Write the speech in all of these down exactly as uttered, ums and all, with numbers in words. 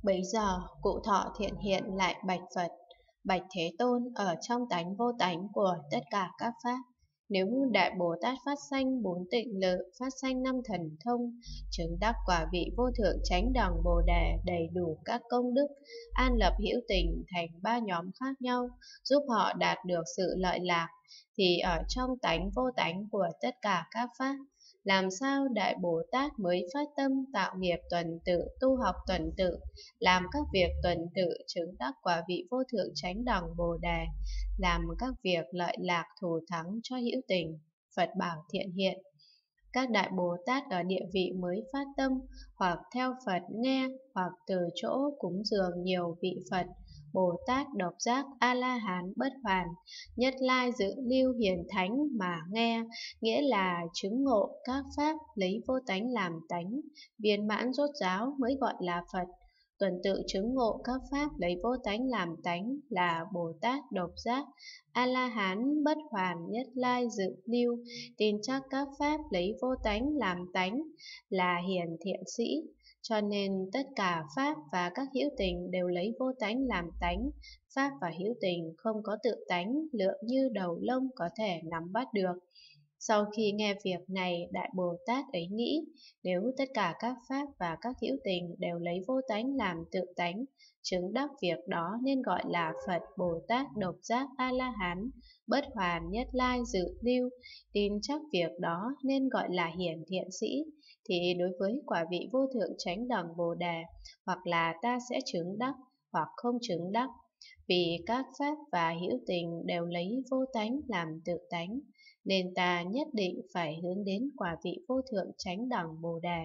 Bấy giờ, cụ Thọ Thiện Hiện lại bạch Phật: Bạch Thế Tôn, ở trong tánh vô tánh của tất cả các pháp, nếu Đại Bồ Tát phát sanh bốn tịnh lự, phát sanh năm thần thông, chứng đắc quả vị vô thượng chánh đẳng Bồ Đề, đầy đủ các công đức, an lập hữu tình thành ba nhóm khác nhau, giúp họ đạt được sự lợi lạc, thì ở trong tánh vô tánh của tất cả các pháp, làm sao Đại Bồ Tát mới phát tâm tạo nghiệp tuần tự, tu học tuần tự, làm các việc tuần tự, chứng đắc quả vị vô thượng chánh đẳng Bồ Đề, làm các việc lợi lạc thù thắng cho hữu tình. Phật bảo Thiện Hiện: Các Đại Bồ Tát ở địa vị mới phát tâm, hoặc theo Phật nghe, hoặc từ chỗ cúng dường nhiều vị Phật, Bồ Tát, Độc Giác, A-la-hán, Bất Hoàn, Nhất Lai, Dự Lưu, Hiền Thánh mà nghe, nghĩa là chứng ngộ các pháp lấy vô tánh làm tánh, viên mãn rốt ráo mới gọi là Phật. Tuần tự chứng ngộ các pháp lấy vô tánh làm tánh là Bồ Tát, Độc Giác, A-la-hán, Bất Hoàn, Nhất Lai, Dự Lưu. Tin chắc các pháp lấy vô tánh làm tánh là hiền thiện sĩ. Cho nên tất cả pháp và các hữu tình đều lấy vô tánh làm tánh. Pháp và hữu tình không có tự tánh, lượng như đầu lông có thể nắm bắt được. Sau khi nghe việc này, Đại Bồ Tát ấy nghĩ, nếu tất cả các pháp và các hữu tình đều lấy vô tánh làm tự tánh, chứng đắc việc đó nên gọi là Phật, Bồ Tát, Độc Giác, A-la-hán, Bất Hoàn, Nhất Lai, Dự Lưu. Tin chắc việc đó nên gọi là hiển thiện sĩ, thì đối với quả vị vô thượng chánh đẳng Bồ Đề, hoặc là ta sẽ chứng đắc, hoặc không chứng đắc. Vì các pháp và hữu tình đều lấy vô tánh làm tự tánh, nên ta nhất định phải hướng đến quả vị vô thượng chánh đẳng Bồ Đề.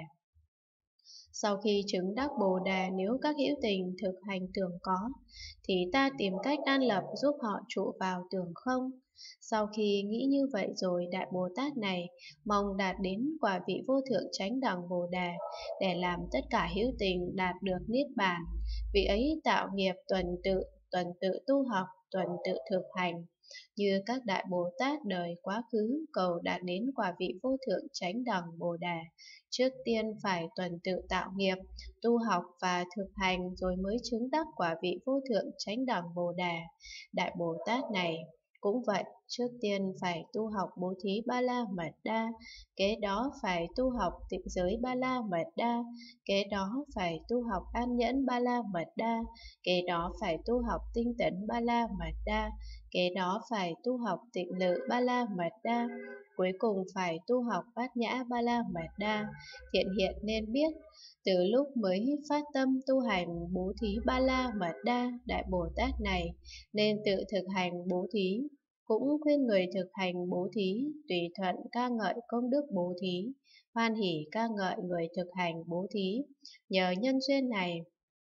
Sau khi chứng đắc Bồ Đề, nếu các hữu tình thực hành tưởng có, thì ta tìm cách an lập giúp họ trụ vào tưởng không. Sau khi nghĩ như vậy rồi, Đại Bồ Tát này mong đạt đến quả vị vô thượng chánh đẳng Bồ Đề, để làm tất cả hữu tình đạt được niết bàn. Vị ấy tạo nghiệp tuần tự, tuần tự tu học, tuần tự thực hành, như các Đại Bồ Tát đời quá khứ cầu đạt đến quả vị vô thượng chánh đẳng Bồ Đề, trước tiên phải tuần tự tạo nghiệp, tu học và thực hành rồi mới chứng đắc quả vị vô thượng chánh đẳng Bồ Đề. Đại Bồ Tát này cũng vậy, trước tiên phải tu học bố thí ba la mật đa, kế đó phải tu học tịnh giới ba la mật đa, kế đó phải tu học an nhẫn ba la mật đa, kế đó phải tu học tinh tấn ba la mật đa, kế đó phải tu học tịnh lự ba la mật đa, cuối cùng phải tu học bát nhã ba la mật đa. Thiện Hiện nên biết, từ lúc mới phát tâm tu hành bố thí ba la mật đa, Đại Bồ Tát này nên tự thực hành bố thí, cũng khuyên người thực hành bố thí, tùy thuận ca ngợi công đức bố thí, hoan hỉ ca ngợi người thực hành bố thí. Nhờ nhân duyên này,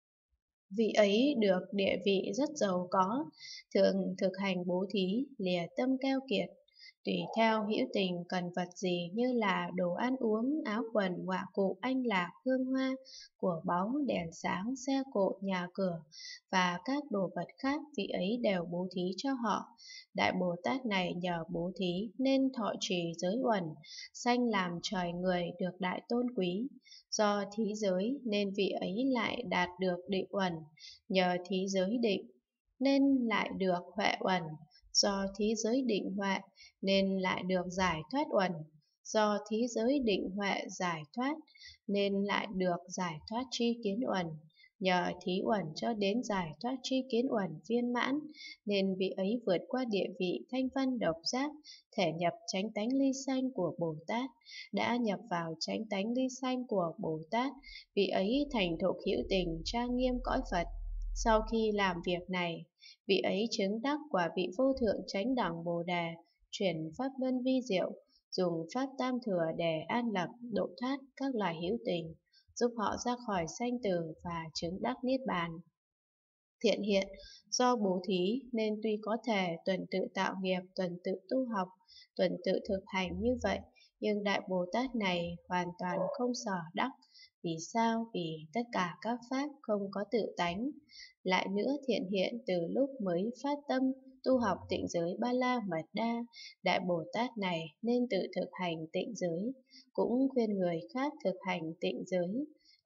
vị ấy được địa vị rất giàu có, thường thực hành bố thí, lìa tâm keo kiệt, tùy theo hữu tình cần vật gì như là đồ ăn uống, áo quần, ngọa cụ, anh lạc, hương hoa, của báu, đèn sáng, xe cộ, nhà cửa và các đồ vật khác, vị ấy đều bố thí cho họ. Đại Bồ Tát này nhờ bố thí nên thọ trì giới uẩn, sanh làm trời người được đại tôn quý. Do thí giới nên vị ấy lại đạt được định uẩn, nhờ thí giới định nên lại được huệ uẩn, do thí giới định huệ nên lại được giải thoát uẩn, do thí giới định huệ giải thoát nên lại được giải thoát tri kiến uẩn, nhờ thí uẩn cho đến giải thoát tri kiến uẩn viên mãn nên vị ấy vượt qua địa vị thanh văn độc giác, thể nhập chánh tánh ly sanh của Bồ Tát. Đã nhập vào chánh tánh ly sanh của Bồ Tát, vị ấy thành thục hữu tình trang nghiêm cõi Phật. Sau khi làm việc này, vị ấy chứng đắc quả vị vô thượng chánh đẳng Bồ Đề, chuyển pháp luân vi diệu, dùng pháp tam thừa để an lập độ thoát các loài hữu tình, giúp họ ra khỏi sanh tử và chứng đắc niết bàn. Thiện Hiện, do bố thí nên tuy có thể tuần tự tạo nghiệp, tuần tự tu học, tuần tự thực hành như vậy, nhưng Đại Bồ Tát này hoàn toàn không sở đắc. Vì sao? Vì tất cả các pháp không có tự tánh. Lại nữa, Thiện Hiện từ lúc mới phát tâm tu học tịnh giới ba la mật đa, Đại Bồ Tát này nên tự thực hành tịnh giới, cũng khuyên người khác thực hành tịnh giới.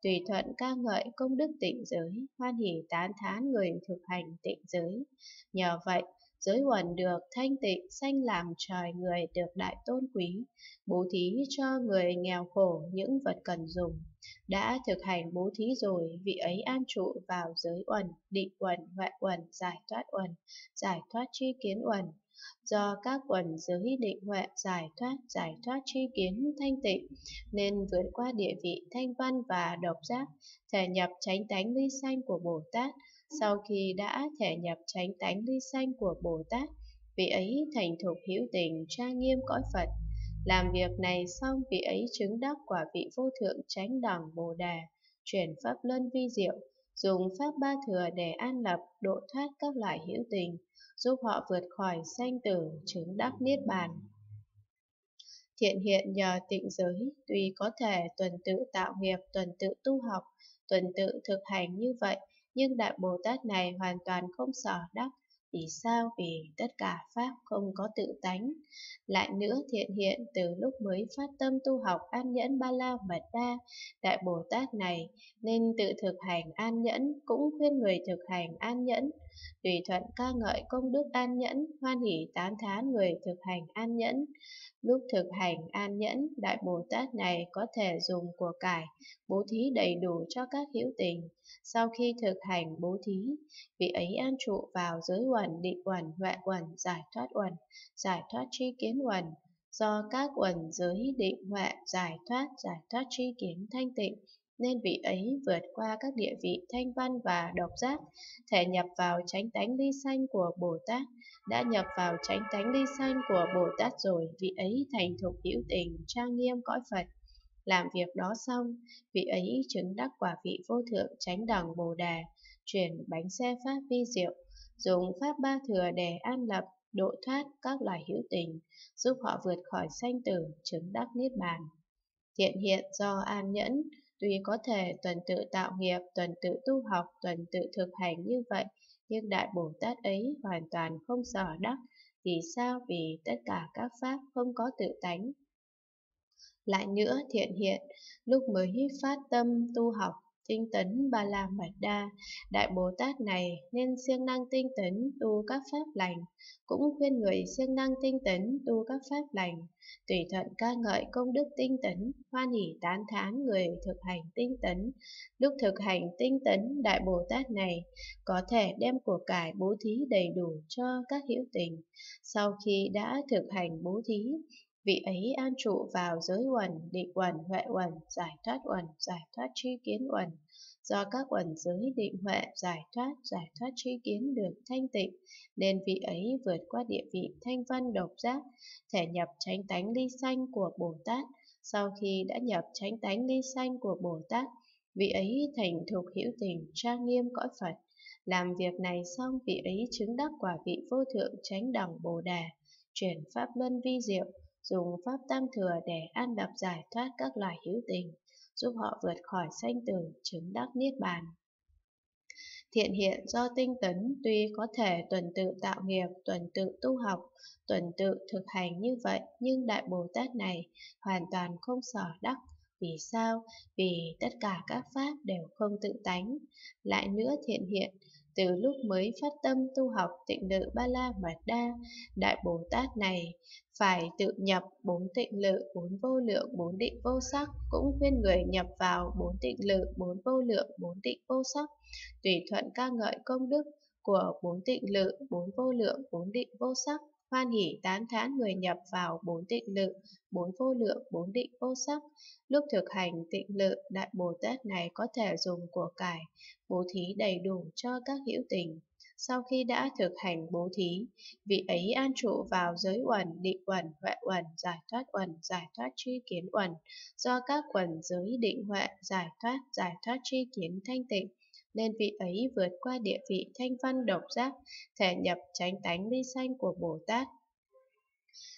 tùy thuận ca ngợi công đức tịnh giới, hoan hỉ tán thán người thực hành tịnh giới. Nhờ vậy, giới uẩn được thanh tịnh, sanh làm trời người được đại tôn quý, bố thí cho người nghèo khổ những vật cần dùng. Đã thực hành bố thí rồi, vị ấy an trụ vào giới uẩn, định uẩn, huệ uẩn, giải thoát uẩn, giải thoát tri kiến uẩn. Do các uẩn giới định huệ giải thoát, giải thoát tri kiến thanh tịnh, nên vượt qua địa vị thanh văn và độc giác, thể nhập chánh tánh ly sanh của Bồ Tát. Sau khi đã thể nhập chánh tánh ly sanh của Bồ Tát, vị ấy thành thục hữu tình trang nghiêm cõi Phật. Làm việc này xong, vị ấy chứng đắc quả vị vô thượng chánh đẳng Bồ Đề, chuyển pháp luân vi diệu, dùng pháp ba thừa để an lập, độ thoát các loại hữu tình, giúp họ vượt khỏi sanh tử, chứng đắc niết bàn. Thiện hiện nhờ tịnh giới, tuy có thể tuần tự tạo nghiệp, tuần tự tu học, tuần tự thực hành như vậy, nhưng Đại Bồ Tát này hoàn toàn không sở đắc. Vì sao? Vì tất cả Pháp không có tự tánh. Lại nữa, thiện hiện từ lúc mới phát tâm tu học an nhẫn ba la mật đa, Đại Bồ Tát này nên tự thực hành an nhẫn, cũng khuyên người thực hành an nhẫn. Tùy thuận ca ngợi công đức an nhẫn, hoan hỉ tán thán người thực hành an nhẫn. Lúc thực hành an nhẫn, Đại Bồ Tát này có thể dùng của cải, bố thí đầy đủ cho các hữu tình. Sau khi thực hành bố thí, vị ấy an trụ vào giới uẩn, định uẩn, huệ uẩn, giải thoát uẩn, giải thoát tri kiến uẩn. Do các uẩn giới định huệ, giải thoát, giải thoát tri kiến thanh tịnh, nên vị ấy vượt qua các địa vị thanh văn và độc giác, thể nhập vào chánh tánh ly sanh của Bồ Tát. Đã nhập vào chánh tánh ly sanh của Bồ Tát rồi, vị ấy thành thục hữu tình, trang nghiêm cõi Phật. Làm việc đó xong, vị ấy chứng đắc quả vị vô thượng chánh đẳng Bồ Đề, chuyển bánh xe pháp vi diệu, dùng pháp ba thừa để an lập, độ thoát các loài hữu tình, giúp họ vượt khỏi sanh tử, chứng đắc niết bàn. Thiện hiện do an nhẫn, tuy có thể tuần tự tạo nghiệp, tuần tự tu học, tuần tự thực hành như vậy, nhưng Đại Bồ Tát ấy hoàn toàn không sở đắc. Vì sao? Vì tất cả các pháp không có tự tánh. Lại nữa, thiện hiện, lúc mới phát tâm tu học, tinh tấn ba la mật đa, Đại Bồ Tát này nên siêng năng tinh tấn tu các pháp lành, cũng khuyên người siêng năng tinh tấn tu các pháp lành, tùy thuận ca ngợi công đức tinh tấn, hoan hỉ tán thán người thực hành tinh tấn. Lúc thực hành tinh tấn, Đại Bồ Tát này có thể đem của cải bố thí đầy đủ cho các hữu tình. Sau khi đã thực hành bố thí, vị ấy an trụ vào giới uẩn, định uẩn, huệ uẩn, giải thoát uẩn, giải thoát tri kiến uẩn. Do các uẩn giới định huệ, giải thoát, giải thoát tri kiến được thanh tịnh, nên vị ấy vượt qua địa vị thanh văn độc giác, thể nhập chánh tánh ly sanh của Bồ Tát. Sau khi đã nhập chánh tánh ly sanh của Bồ Tát, vị ấy thành thục hữu tình, trang nghiêm cõi Phật. Làm việc này xong, vị ấy chứng đắc quả vị vô thượng chánh đẳng Bồ Đề, chuyển pháp luân vi diệu, dùng pháp tam thừa để an lập giải thoát các loài hữu tình, giúp họ vượt khỏi sanh tử, chứng đắc niết bàn. Thiện hiện do tinh tấn, tuy có thể tuần tự tạo nghiệp, tuần tự tu học, tuần tự thực hành như vậy, nhưng Đại Bồ Tát này hoàn toàn không sở đắc. Vì sao? Vì tất cả các pháp đều không tự tánh. Lại nữa, thiện hiện, từ lúc mới phát tâm tu học tịnh lự ba la mật đa, Đại Bồ Tát này phải tự nhập bốn tịnh lự, bốn vô lượng, bốn định vô sắc, cũng khuyên người nhập vào bốn tịnh lự, bốn vô lượng, bốn định vô sắc, tùy thuận ca ngợi công đức của bốn tịnh lự, bốn vô lượng, bốn định vô sắc, hoan hỉ tán thán người nhập vào bốn tịnh lự, bốn vô lượng, bốn định vô sắc. Lúc thực hành tịnh lự, Đại Bồ Tát này có thể dùng của cải, bố thí đầy đủ cho các hữu tình. Sau khi đã thực hành bố thí, vị ấy an trụ vào giới uẩn, định uẩn, huệ uẩn, giải thoát uẩn, giải thoát tri kiến uẩn. Do các uẩn giới định huệ, giải thoát, giải thoát tri kiến thanh tịnh, nên vị ấy vượt qua địa vị thanh văn độc giác, thể nhập chánh tánh ly sanh của Bồ Tát.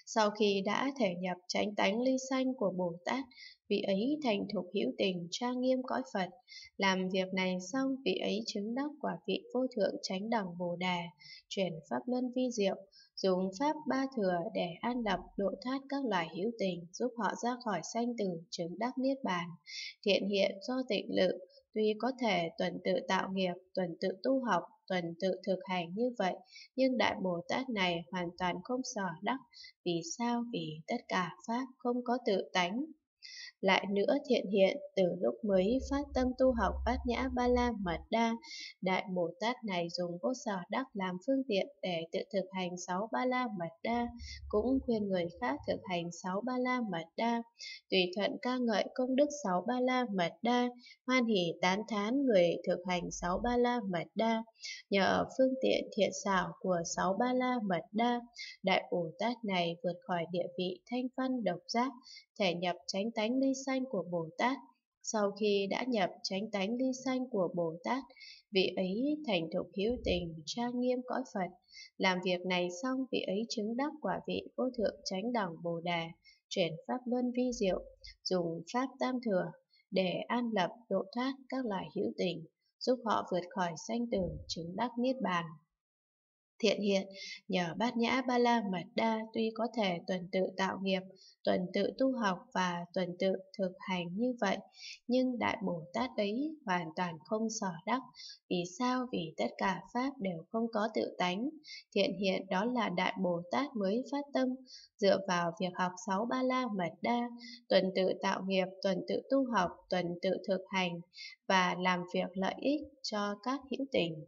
Sau khi đã thể nhập chánh tánh ly sanh của Bồ Tát, vị ấy thành thục hữu tình trang nghiêm cõi Phật. Làm việc này xong, vị ấy chứng đắc quả vị vô thượng chánh đẳng Bồ Đề, chuyển pháp luân vi diệu, dùng pháp ba thừa để an lập độ thoát các loài hữu tình, giúp họ ra khỏi sanh tử, chứng đắc niết bàn. Thiện hiện do tịnh lự, tuy có thể tuần tự tạo nghiệp, tuần tự tu học, tuần tự thực hành như vậy, nhưng Đại Bồ Tát này hoàn toàn không sở đắc. Vì sao? Vì tất cả pháp không có tự tánh. Lại nữa thiện hiện, từ lúc mới phát tâm tu học Bát Nhã Ba La Mật Đa, Đại Bồ Tát này dùng vô sở đắc làm phương tiện để tự thực hành sáu Ba La Mật Đa, cũng khuyên người khác thực hành sáu Ba La Mật Đa, tùy thuận ca ngợi công đức sáu Ba La Mật Đa, hoan hỉ tán thán người thực hành sáu Ba La Mật Đa. Nhờ phương tiện thiện xảo của sáu Ba La Mật Đa, Đại Bồ Tát này vượt khỏi địa vị thanh văn độc giác, thể nhập chánh tánh ly sanh của Bồ Tát. Sau khi đã nhập chánh tánh ly sanh của Bồ Tát, vị ấy thành thục hữu tình trang nghiêm cõi Phật. Làm việc này xong, vị ấy chứng đắc quả vị vô thượng chánh đẳng Bồ Đề, chuyển pháp luân vi diệu, dùng pháp tam thừa để an lập độ thoát các loài hữu tình, giúp họ vượt khỏi sanh tử, chứng đắc niết bàn. Thiện hiện, nhờ Bát Nhã Ba La Mật Đa tuy có thể tuần tự tạo nghiệp, tuần tự tu học và tuần tự thực hành như vậy, nhưng Đại Bồ Tát ấy hoàn toàn không sở đắc. Vì sao? Vì tất cả pháp đều không có tự tánh. Thiện hiện đó là Đại Bồ Tát mới phát tâm, dựa vào việc học sáu Ba La Mật Đa, tuần tự tạo nghiệp, tuần tự tu học, tuần tự thực hành và làm việc lợi ích cho các hữu tình.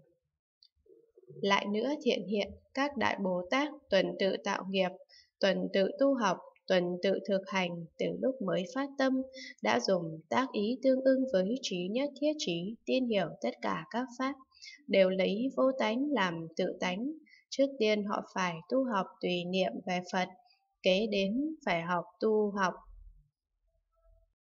Lại nữa thiện hiện, các Đại Bồ Tát tuần tự tạo nghiệp, tuần tự tu học, tuần tự thực hành, từ lúc mới phát tâm, đã dùng tác ý tương ưng với trí nhất thiết trí, tin hiểu tất cả các pháp, đều lấy vô tánh làm tự tánh. Trước tiên họ phải tu học tùy niệm về Phật, kế đến phải học tu học